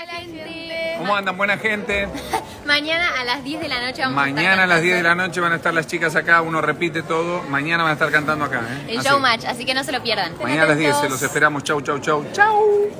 gente. ¿Cómo andan, buena gente? Mañana a las 10 de la noche vamos a estar Mañana a las 10 de cantando. la noche van a estar las chicas acá, uno repite todo. Mañana van a estar cantando acá, ¿eh? El Así. showmatch, así que no se lo pierdan. Mañana a las 10 se los esperamos. Chau, chau, chau. Chau.